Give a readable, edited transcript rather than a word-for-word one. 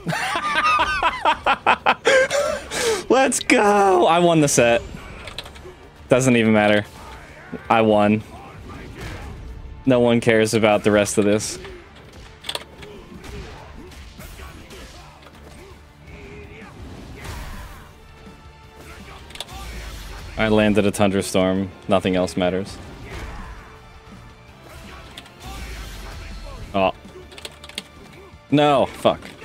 Let's go! I won the set. Doesn't even matter. I won. No one cares about the rest of this. I landed a Tundra Storm. Nothing else matters. Oh. No, fuck.